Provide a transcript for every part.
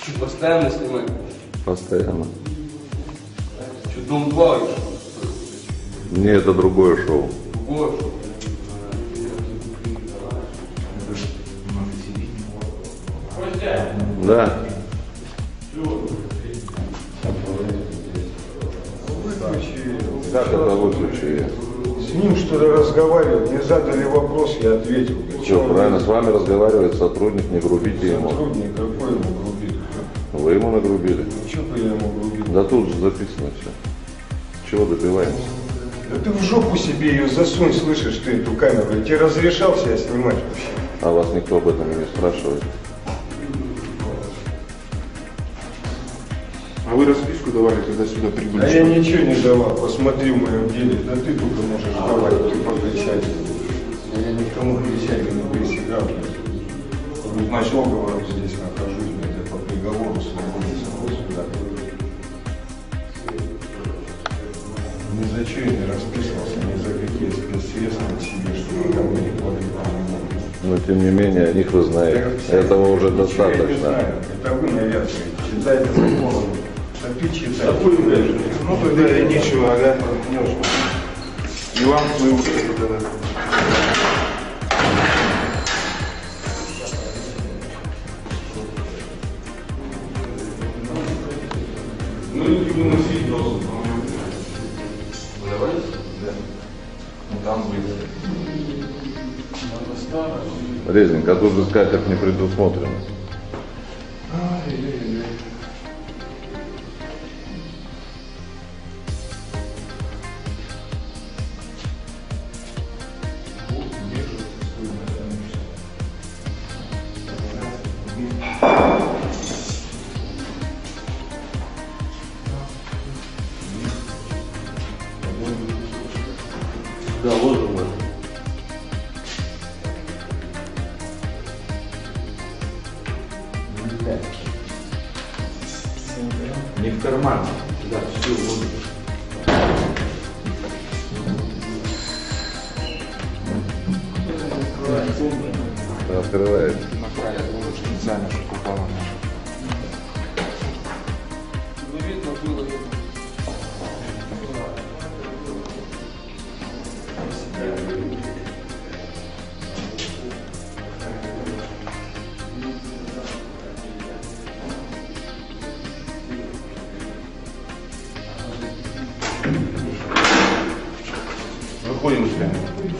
Что, постоянно снимать? Постоянно. Что, Дом 2 еще? Не, это другое шоу. Другое шоу? Да. Как это выключи? С ним что ли разговаривал, мне задали вопрос, я ответил. Все правильно, с вами разговаривает сотрудник, не грубите ему. Сотрудник, какой ему грубит? Вы ему нагрубили. Что-то я ему грубил. Да тут же записано все. Чего добиваемся? Да ты в жопу себе ее засунь, слышишь ты эту камеру. Я тебе разрешал себя снимать вообще. А вас никто об этом и не спрашивает. А вы расписку давали, когда сюда прибыли? А я ничего не давал, посмотри в моем деле. Да ты только можешь давать, ты покричать. Я никому кричать не присягал. Значит, говорю, здесь нахожусь, я по приговору свободы сюда. Ни за что я не расписывался, ни за какие спецсредства к себе, чтобы ко мне не платить. Но тем не менее, о них вы знаете. Этого уже достаточно. Я не знаю, это вы навязываете. Читайте закон. А ты читай. Ну тогда иди сюда, ага. И вам свою уши тогда. Ну, не выносить должен. Давай? Да. Ну, там будет. Резник, а тут же скатерть не предусмотрено. Да, ложим это. Не в карман. Да, все, вот. Открывается. Специально, чтобы упала наша. Не видно было. Выходим из камеры.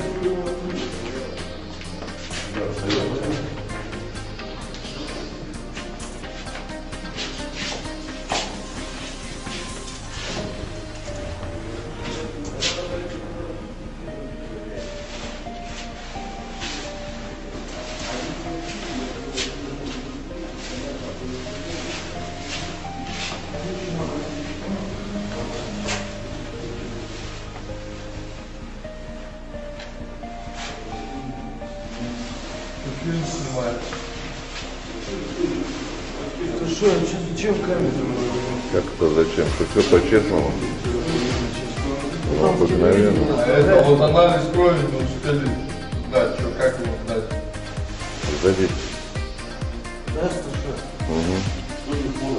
Фильм снимает. Ты что, зачем камеру? Как это зачем? Что все по-честному? Ну, обыкновенно. А это вот анализ крови, мы успели знать, что, как его знать. Сзади. Да, что? Угу.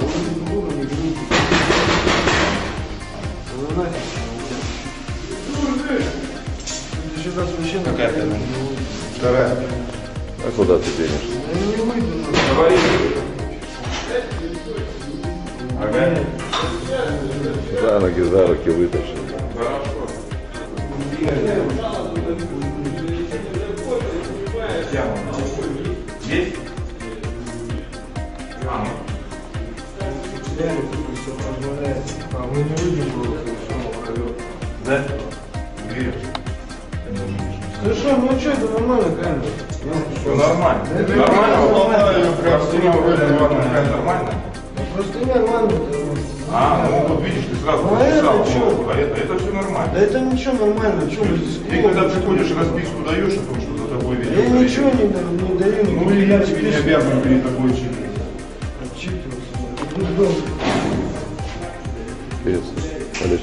Какая ты? Вторая. А куда ты денешься? Я не выйду. Говори. Ага. За ноги, за руки вытащи. Хорошо. Есть? А мы не выйдем было, все, Да? Веришь? Ну что, ну что, это нормально камера. Все нормально. Нормально? Просто не нормально. Просто нормально. А, ну вот видишь, ты сразу Ну, а это почесал. чё? А это все нормально. Да это ничего нормально, что вы здесь? Ты когда приходишь, расписку даешь о том, что за тобой ведет. Я ничего не даю. Ну и я тебе не обязан перед тобой читать. Отчитываться. Пец. Олег.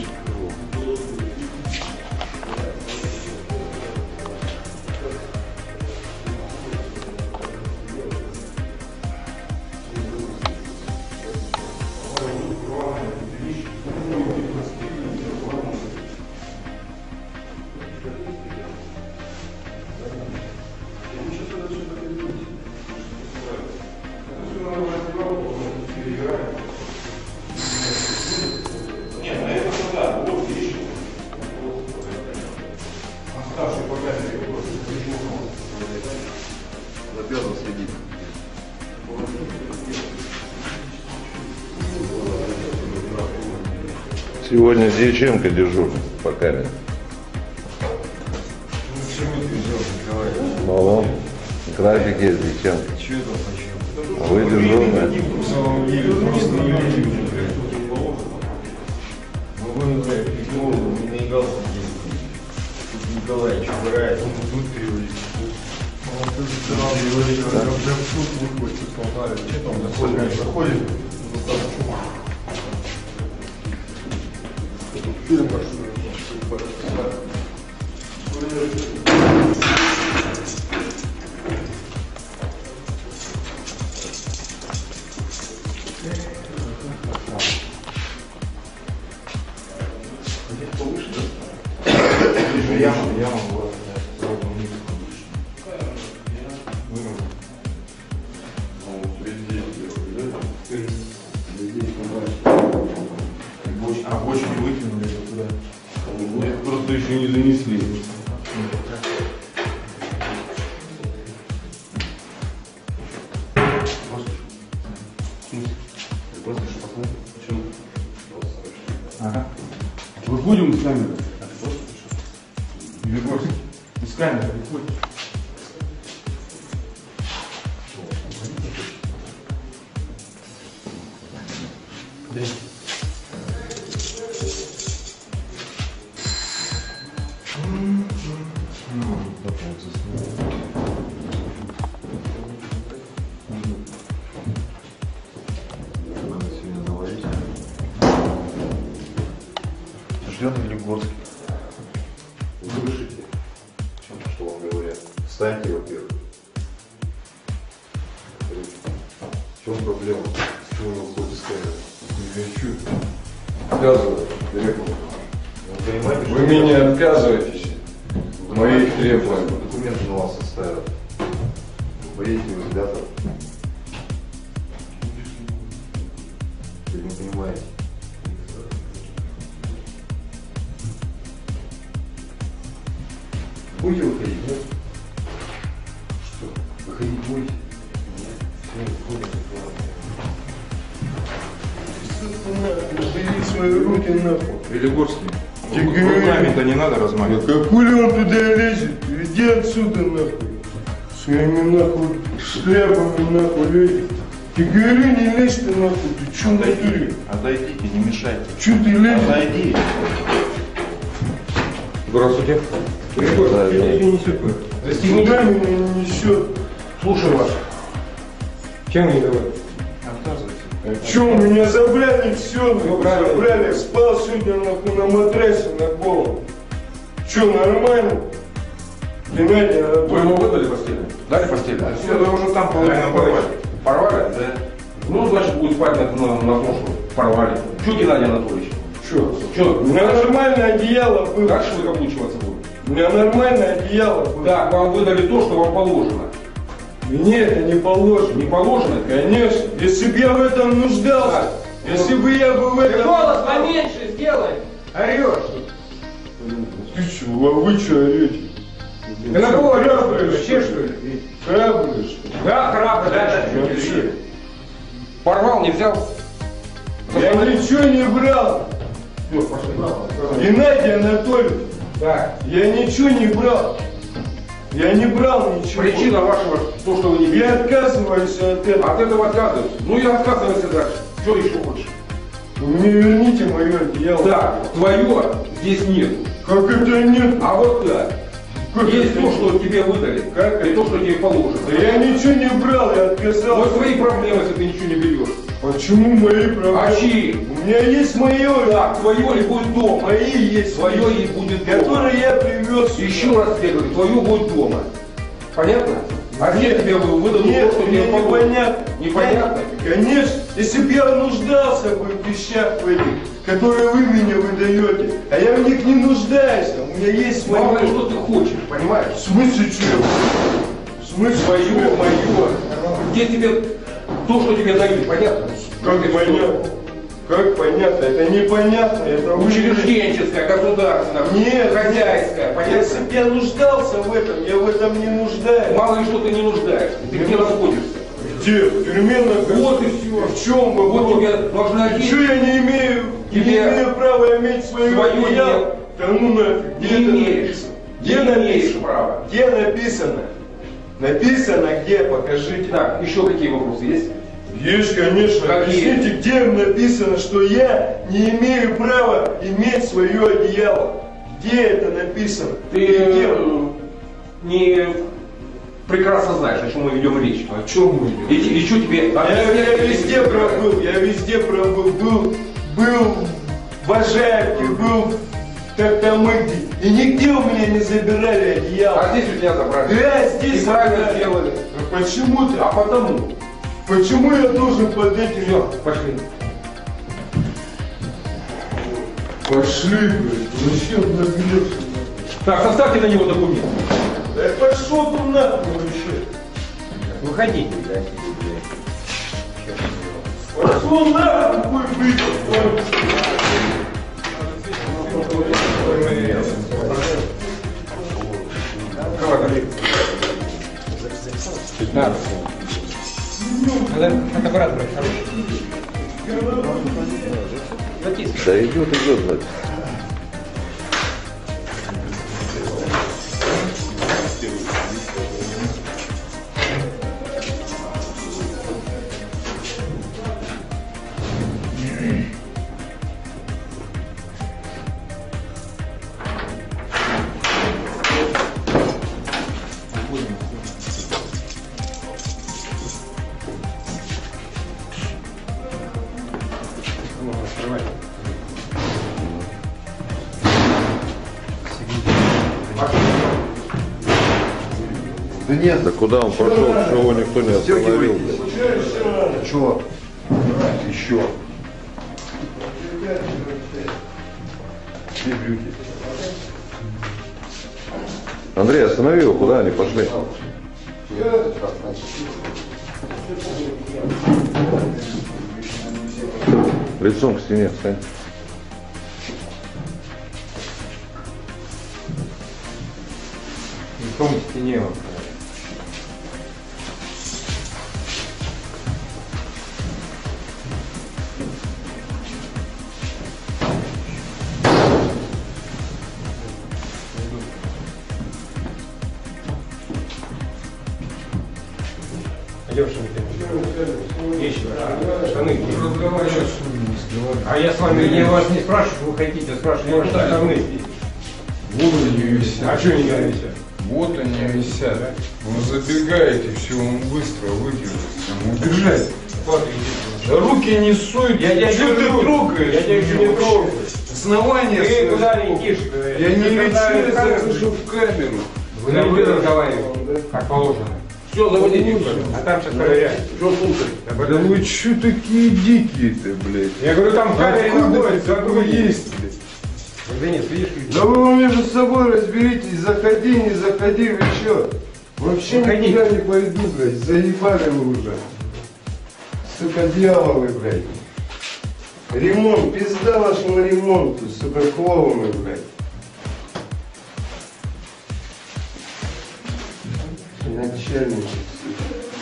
Сегодня Дьяченко дежурный по камере. Баллон. График есть Дьяченко. А вы дежурный. На самом деле просто не видим, блядь. Ну вы, блядь, голову, у меня и галстук есть. Тут Николаевич убирает, он тут переводит. Он тут вчера говорит, что прям тут выходит, что там, что там заходит. Фильм большой. Яма была, сразу вниз а бочки выкинули туда. Их просто еще не занесли. Ага. Выходим с камеры. Егорский, из камеры выходит. Осужденный Егорский. Слышите, что вам говорят? Встаньте, во-первых. В чем проблема? Почему вы уходите с камеры? Отказываю, директор. Вы понимаете, Вы меня отказываетесь в моих требованиях. Документы на вас составят. Вы боитесь взглядов? Вы не понимаете. Будете выходить, нет? Что? Выходить будете? Убери свои руки нахуй. Велигорский, Тебе руками-то не надо размахивать. Как хули он туда лезет? Иди отсюда нахуй. Своими нахуй шляпами нахуй лезет. Ты говори, не лезь ты нахуй. Ты чё нахуй? Отойдите, не мешайте. Чё ты лезешь? Отойди. Здравствуйте. Да, Ты нет. не несет. Куда меня не несет? Слушаю вас. Чем не давай? Отказывайте. Чё, меня забрали все, правильно. забрали, спал сегодня нахуй на матрасе на полу. Чё, нормально? Геннадий Вы ему Анатольевич. выдали постель? Дали постель? А все, вы уже там половину порвали. Порвали? Да. Ну, значит, будет спать на том, что порвали. Чё, Геннадий Анатольевич? Чё? У меня нормальное одеяло было. Как же вы обучиваться будете? У меня нормальное одеяло было. Так, вам выдали то, что вам положено. Мне это не положено. Не положено? Конечно. Если бы я в этом нуждался, если бы я бы в этом... Голос поменьше сделай! Орешь! Ты чё, а вы чё орете? Ты на кого орешь? Храбрые, Вообще, что ли? Храбрые, что ли? Да, храбро, да. Вообще. Порвал, не взял? Я ничего не брал. Геннадий Анатольевич, Да. я ничего не брал. Я не брал ничего. Причина вашего, то, что вы не Я берете. отказываюсь от этого. От этого отказываюсь. Ну и отказывайся дальше. Что еще хочешь? Вы мне верните мое одеяло. Да, твое здесь нет. Как это нет? А вот так. Как Есть это то, нет? что тебе выдали, Как и то, что тебе положено. Да я ничего не брал, я Вот отказался. твои проблемы, если ты ничего не берешь. Почему мои проблемы? А чьи? У меня есть мое. Так, твое и будет дома. Мои есть. Твое и будет дома. Которые я привез. Еще раз тебе говорю, твое будет дома. Понятно? А где тебе выдадут Нет, то, что мне тебе положено? непонятно. Непонятно? Конечно, если бы я нуждался бы в вещах твоих, которые вы мне выдаете, а я в них не нуждаюсь, а у меня есть Мало ли, мое. что ты хочешь, понимаешь? В смысле чего? В смысле Твое, мое. Где тебе то, что тебе дают, понятно? Как Ты понятно? Как понятно? Это непонятно, это вы- Учрежденческое, государственное, Нет, хозяйское, Если понятно? бы я нуждался в этом, я в этом не нуждаюсь. Мало ли что ты не нуждаешься. Ты где находишься? Где? В тюрьме наказывают. Вот и все. В чем вопрос? Вот тебе должна И что я не имею? Тебе Не имею права иметь свое свое одеяло? нет. Да ну нафиг. Где Не это имеешь. написано? Не Где имеешь написано? права. Где написано? Написано где? Покажите. Так, еще какие вопросы есть? Есть, конечно. Какие? Объясните, где написано, что я не имею права иметь свое одеяло? Где это написано? Ты Где? не прекрасно знаешь, о чем мы ведем речь. О чем мы идем? И что тебе? Я везде пробыл, был в Ажаевке, был в Тартамыде, и нигде у меня не забирали одеяло. А здесь у тебя забрали. Да, здесь И правильно забрали. сделали. А почему-то? А потому. Почему я должен под этим? Все, пошли. Пошли, блядь, зачем нагрелся? Так, составьте на него документ. Да пошел ты нахуй вообще. Выходите. Пошел нахуй, блядь. Фотоаппарат брать хороший. Да идет, значит. Да нет, Да куда он пошел, что его никто не остановил, блядь. что? Еще. Где брюки? Андрей, останови его, куда они пошли? Лицом к стене встань. Лицом к стене. Пойдем, вещи, штаны. А я с вами вас не спрашиваю, вы хотите, спрашиваю, ваши штаны. Вот они висят. А что не говорите? Вот они висят. Вы забегаете, все, он быстро выкинется. Убежать. Да руки не суй, Я тебя что ты держу. трогаешь? Я тебя еще не трогаю. Основание. Ты куда летишь? Я не лечу, я захожу в камеру. Вы не будете разговаривать, как положено. Все, заводите. А там сейчас проверяют. Что слушай? Да вы что такие дикие-то, блядь? Я говорю, там в камере Откуда находится. такое есть, блядь? Да нет, видишь, Да вы между собой разберитесь, заходи, не заходи, вы что? Вообще Заходи. никуда не пойду, блядь, заебали вы уже. Сука, дьяволы, блядь. Ремонт, пизда вашему ремонту, сука, клоуны, блядь. Начальники, сука.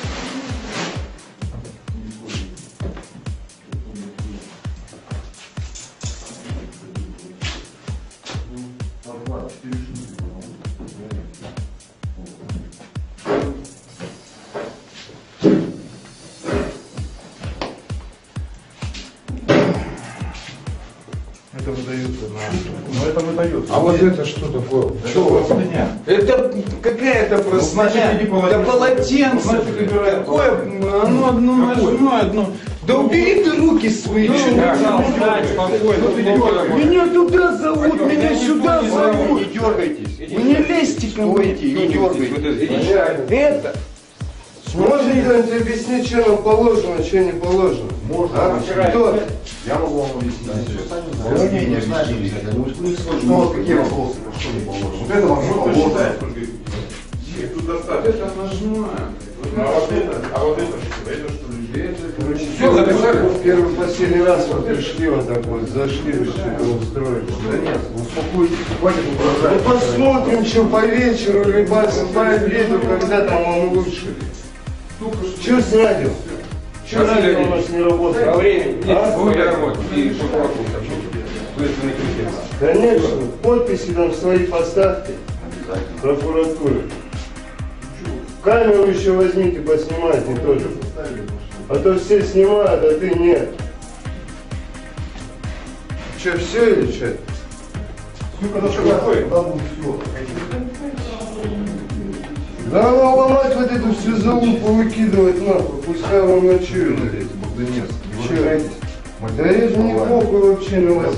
Это выдается на... Ну это выдается. А вот это что такое? Что? Это какая-то простыня. иди Да полотенце. Значит, выбирай. Какое? Оно одно ножное, одно. Да убери ты руки свои. чё ты делаешь? Меня туда зовут, меня сюда зовут. Не дергайтесь. Вы не лезьте ко мне. Не дергайтесь. Это. Можно кто-нибудь объяснить, что нам положено, что не положено? Можно. А? Кто? Я могу вам объяснить. Вы не знаете, что какие вопросы, что не положено. Вот это вам не положено. Тут достаточно. Это ножное. А вот это что ли? Все, записали? В первый последний раз вот пришли вот так вот, зашли, что-то устроили. Да нет, успокойтесь, хватит Ну угрожать. посмотрим, что по вечеру, либо по обеду, когда там вам лучше. Что с радио? Что радио у нас не работает? Во время А? будет работать и прокуратуру сообщить. Следственный комитет. Конечно, подписи там свои поставьте. Прокуратуры. Камеру еще возьмите, поснимайте тоже. А то все снимают, а ты нет. Че, все или что? Да надо ломать вот эту всю залупу, выкидывать нахуй, пускай вам ночуют. Че? Да я же не похуй вообще на вас.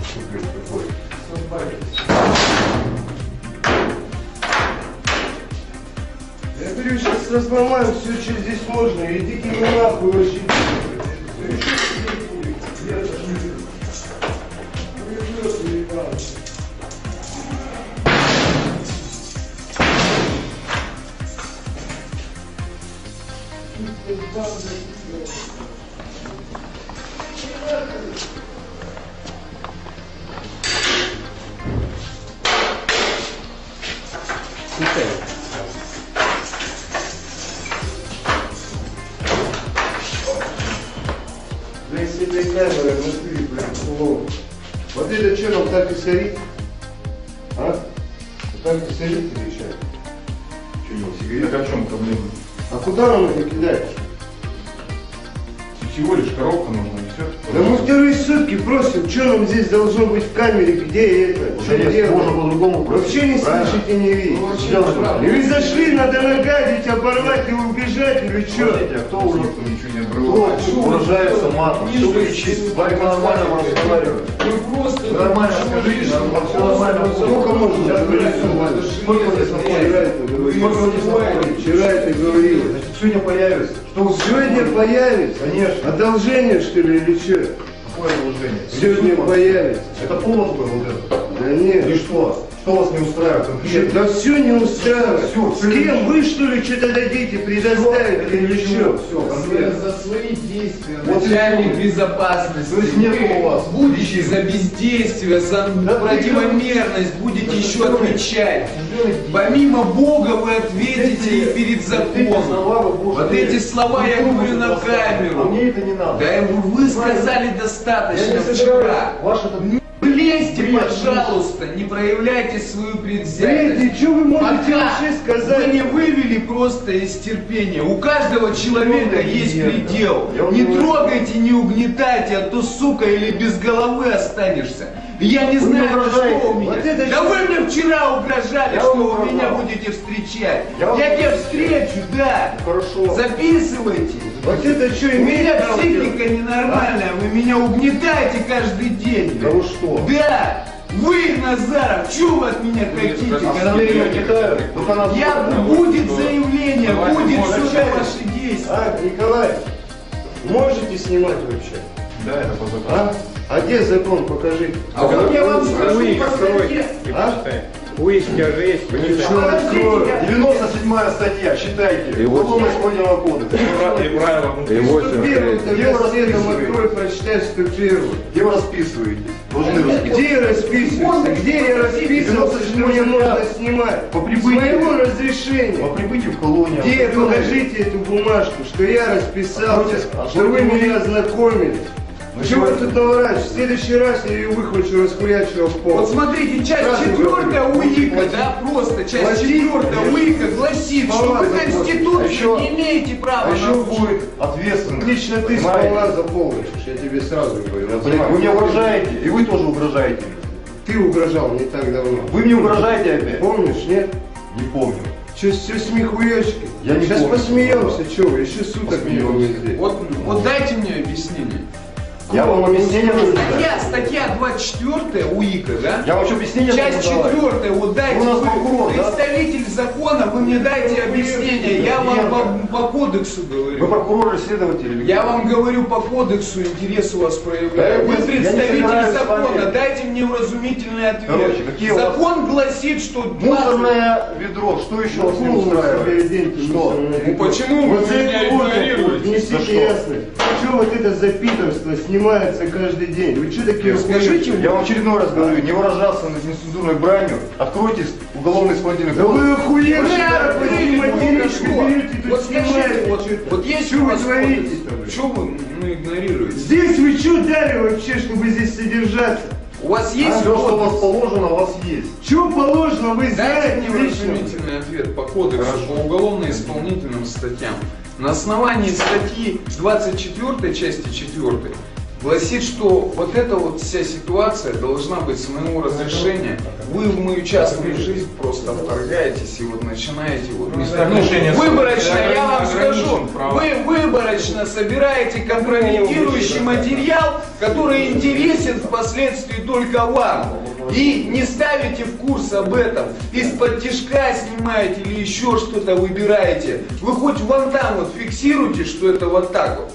Я говорю, сейчас разломаем все, что здесь можно, идите нахуй вообще. Блин, с этой камерой внутри, блин, плохо. Вот это что, нам так и сорит? А? Так и сорит или что? Так о чем проблема? А куда нам это кидаешь? Всего лишь коробка нужна и все. Да мы вторые сутки просим, что нам здесь должно быть в камере, где это? Что Можно по-другому. Вообще не слышите, не видите. И вы зашли, надо нагадить, оборвать и убежать, или что? А кто уже Ничего не обрывает. выражается матом? Что кричит? Варя нормально разговаривает. Вы нормально скажите, все нормально. Сколько можно говорить? Сколько вы здесь находитесь? Вчера это говорил. Значит, сегодня появится. Что вы Сегодня появится? Конечно. Одолжение, что ли, или что? Какое одолжение? Сегодня появится. Это повод был вот это? Да нет. И что? Что вас не устраивает конкретно? Да все не устраивает. Всё, С кем? Вы что ли что-то дадите, предоставите или что? Все, конкретно. За свои действия Вот начальник и- безопасности. То есть нет Вы у вас будете за бездействие, за Да противомерность, будете еще отвечать. Помимо Бога вы ответите и перед законом. Вот эти слова я говорю на А камеру. мне это не надо. Да вы сказали достаточно вчера. Ваш этот Не лезьте, пожалуйста, не проявляйте свою предвзятость. Блядь, что вы можете Пока вообще вы сказать? не вывели просто из терпения. У каждого человека есть предел. Не трогайте, не угнетайте, а то, сука, или без головы останешься. Я не знаю, что у меня. Вот это Да что? вы мне вчера угрожали, Я что вам вы меня угрожал. будете встречать. Я вам Я тебя угрожал. встречу, да. Хорошо. Записывайте. Вот это что, У меня имеет право психика делать? ненормальная, вы меня угнетаете каждый день. Да вы что? Да! Вы, Назаров, что вы от меня хотите? Когда вы ее кидают, только нас Будет заявление, Давайте, будет может, все ваши действия. А, Николай, можете снимать вообще? Да, это по закону. А где закон, покажите. А вот я вам скажу, Откройте, посмотрите. А? Выясните, же есть. Что, 97-я статья, считайте. И вот- Уголовного исполнительного кодекса. И правила. И 8 Где расследом открой, прочитай 101. Где вы расписываетесь? Должны расписываться. Где я расписывался? Где я расписывался, что мне можно снимать? По прибытию. Своего разрешения. По прибытию в колонию. Где? Покажите эту бумажку, что я расписался, что вы меня ознакомили. Чего вы тут наворачиваете? В следующий раз я ее выхвачу, расхуячу в пол. Вот смотрите, часть Сразу 4 говорю, УИКа, да, просто часть Платить 4 УИКа гласит, что вы Конституцию еще- не имеете права А еще нарушить. будет ответственность. Лично ты Понимаете? сполна заполнишь, я тебе сразу говорю. Блин, вы мне угрожаете, и вы тоже угрожаете. Ты угрожал не так давно. Вы мне угрожаете опять? Помнишь, нет? Не помню. Че, все смехуёчки? Я не Сейчас помню. посмеемся, что вы, еще суток не Посмеемся. было здесь. Вот дайте мне объяснение. Я вам объяснение должен дать. Статья 24 УИКа, да? Я вам что, объяснение Часть должен давать? 4, вот дайте, Вы у нас вы прокурор, да? представитель закона, вы мне дайте объяснение, я вам Верно. по кодексу Вы говорю. прокурор или следователь? или Я кто? вам говорю по кодексу, интерес у вас Да, проявляю. Вы я не представитель собираюсь с закона, вами. дайте мне вразумительный ответ. Короче, какие у вас- Закон гласит, что 20... Мусорное ведро, что еще вас не устраивает? Что? Ну почему вы Вот за меня это вот игнорируете? За несите что? ясность. Что вот это за питерство снимается каждый день? Вы что такие Скажите, Я вам очередной раз говорю, не выражаться на нецензурной бранью, откройте уголовный исполнительный Да кодекс. вы охуели, Вы как вы открыли материчку что? берете, Вот тут скажите, снимаете. вот Вот есть Что у вы вас творите-то, блядь? что вы игнорируете? Здесь вы что дали вообще, чтобы здесь содержаться? У вас есть Все, что у вас кодекс? положено, у вас есть. Что положено, вы Дайте знаете мне лично? вразумительный ответ по кодексу, по уголовно-исполнительным статьям. На основании статьи 24 части 4 гласит, что вот эта вот вся ситуация должна быть с моего разрешения. Вы в мою частную жизнь просто вторгаетесь и вот начинаете вот выборочно, я вам скажу, вы выборочно собираете компрометирующий материал, который интересен впоследствии только вам. И не ставите в курс об этом, из-под тишка снимаете или еще что-то выбираете. Вы хоть вон там вот фиксируете, что это вот так вот.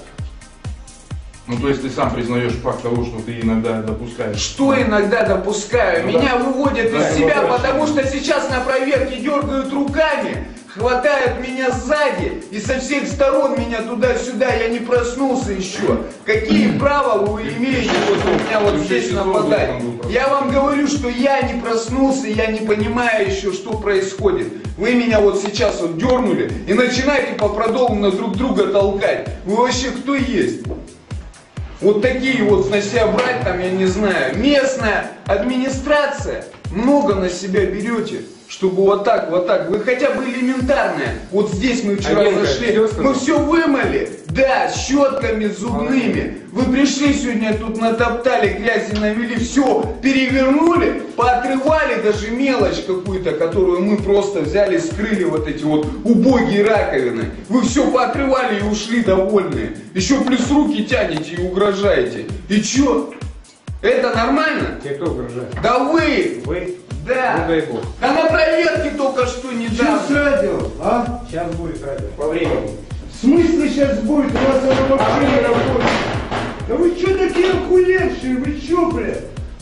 Ну, то есть ты сам признаешь факт того, что ты иногда допускаешь. Что иногда допускаю? Меня выводят из себя, потому что сейчас на проверке дергают руками, хватают меня сзади и со всех сторон меня туда-сюда, я не проснулся еще. Какие права вы имеете вот у меня вот здесь нападать? Я вам говорю, что я не проснулся, я не понимаю еще, что происходит. Вы меня вот сейчас вот дернули и начинаете по-продолженно друг друга толкать. Вы вообще кто есть? Вот такие вот на себя брать, там, я не знаю, местная администрация, много на себя берете, чтобы вот так, вы хотя бы элементарное, вот здесь мы вчера зашли, мы все вымыли, да, щетками зубными, вы пришли сегодня тут натоптали, грязи навели, все перевернули, поотрывали даже мелочь какую-то, которую мы просто взяли, скрыли вот эти вот убогие раковины, вы все поотрывали и ушли довольные, еще плюс руки тянете и угрожаете, и чё? Это нормально? Тебе кто угрожает? Да вы! Вы? Да! Ну дай бог. Да на проверке только что не Что с радио, а? Сейчас будет радио. По времени. В смысле сейчас будет? У вас оно вообще не работает. Да вы что такие охуевшие? Вы что, блядь?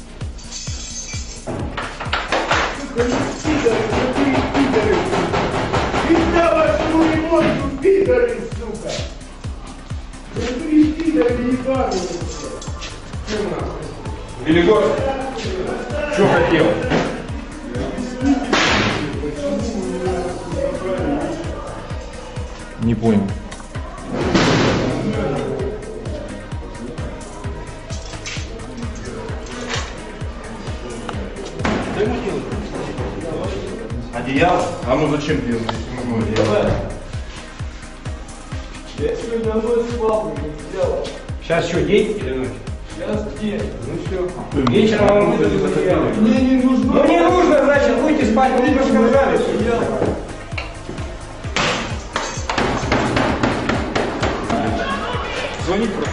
Сука, ну пидоры, какие пидоры? Пизда вашему ремонту, пидоры, сука! Какие пидоры ебаные, блядь! Велигор, что хотел? Не понял. Одеяло? А ну зачем делать, если можно одеяло? Я сегодня ночь спал, не сделал. Сейчас что, день или ночь? Сейчас где? Ну все. Вечером вам выдадут одеяло. Мне не нужно. Ну не нужно, значит, будете спать, вы не сказали. Звони просто.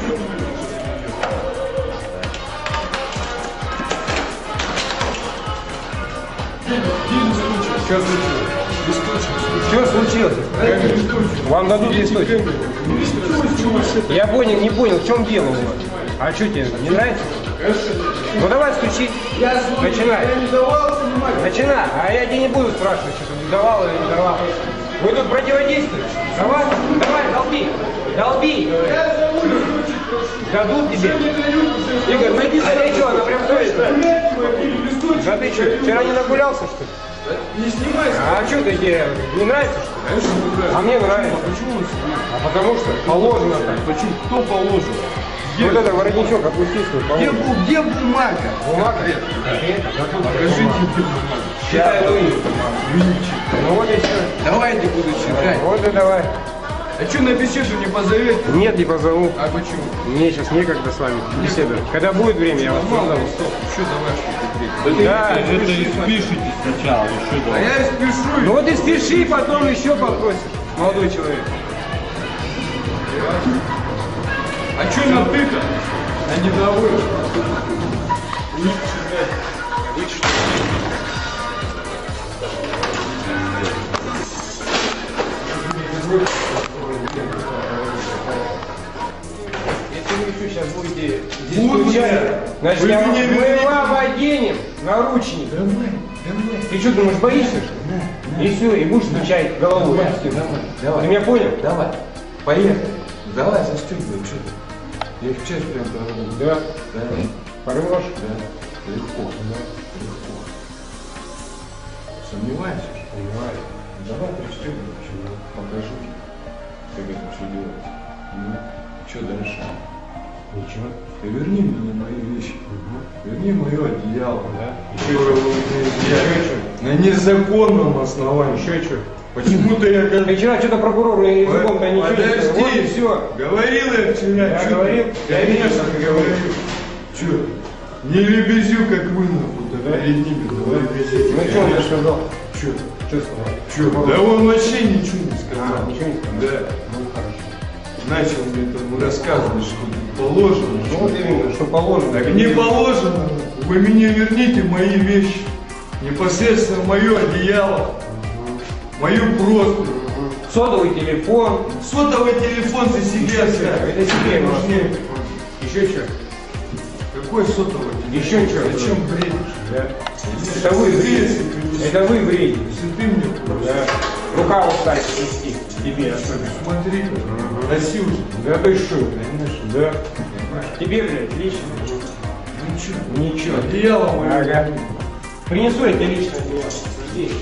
Что случилось? Вам дадут листочек. Я понял, не понял, в чем дело у вас? А что тебе, не нравится? Ну давай стучи. Начинай. Начинай. А я тебе не буду спрашивать, что ты давал или не давал. Вы тут противодействуете. Давай, давай, долби. Долби. Дадут тебе. Игорь, найди. А ты что, она прям точно? Да ты что, вчера не нагулялся, что ли? Не снимайся. А что ты тебе не нравится, что ли? Конечно, не нравится. А мне нравится. Почему он снимает? А потому что положено так. Почему? Кто положил? Вот это воротничок опусти свой. Где бумага? Бумага? Покажите, где бумага. Считай дуни. Ну вот и все. Давайте буду читать. Вот и давай. А что на беседу не позовете? Нет, не позову. А почему? Мне сейчас некогда с вами беседовать. Когда будет время, я вас позову. Еще давай что-то. Да, Спишите сначала, еще А я спешу. ну вот и спеши, потом еще попросишь, молодой человек. А что на ты-то? А не на вы. Если вы еще сейчас будете здесь Буду стучать, я. значит, Вы мы меня вам оденем наручник. Давай. Ты что, думаешь, боишься, что ли? И все, и будешь стучать головой. Давай. Ты меня понял? Давай. Поехали. Давай, застегивай, что ты. Я сейчас прям проработаю. Да. Да. Хорош. Да. Легко. Да. Легко. Сомневаешься? Понимаю. Давай пристегивай, покажу. Как это все делать? Ну, что дальше? Ничего. Ты верни мне мои вещи. Верни мое одеяло. Да? Которое вы мне взяли на незаконном основании. Еще что? Почему-то я как... Ты вчера что-то прокурору языком-то ничего не сказал. Вот и Подожди, все. говорил я вчера. Я чё говорил, ты? я видел, Конечно, как ты говорил. Че? Не лебезю, как вы, нахуй, перед ними. Ну что он тебе сказал? Че? Что сказал? Че? Да он вообще ничего не сказал. Ничего не сказал? Да. Ну хорошо. Начал мне там рассказывать, что положено. Ну вот именно, что положено. Так не положено. Вы мне верните мои вещи. Непосредственно мое одеяло. Мою просто. Сотовый телефон. Сотовый телефон за себя оставь. Это себе нужнее. Еще что? Какой сотовый телефон? Еще что? Зачем бредишь? Да. Это вы бредите. Это вы бредите. Если ты мне Да. Рука устать нести. Тебе особенно. смотри, носи уже. Да ты что? Да. Тебе, блядь, лично. Ничего. Ничего. Одеяло мое. Ага. Принесу я тебе лично одеяло. Здесь.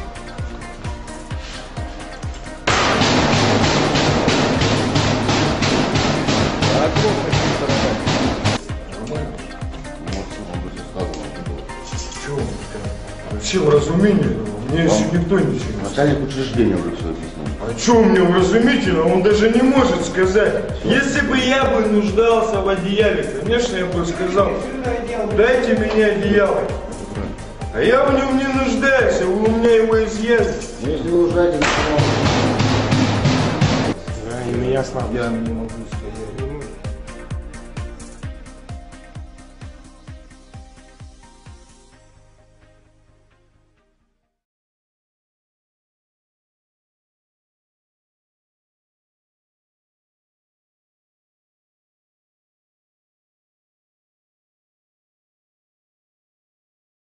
Чего? Вообще вразумение. Мне еще никто ничего. Начальник учреждения уже все объяснил. А что мне вразумительно? Он даже не может сказать. Если бы я бы нуждался в одеяле, конечно, я бы сказал, дайте мне одеяло. А я в нем не нуждаюсь, а вы у меня его изъяли. Ну, если вы нуждаетесь, то... Да, и меня слабо. Я не могу сказать.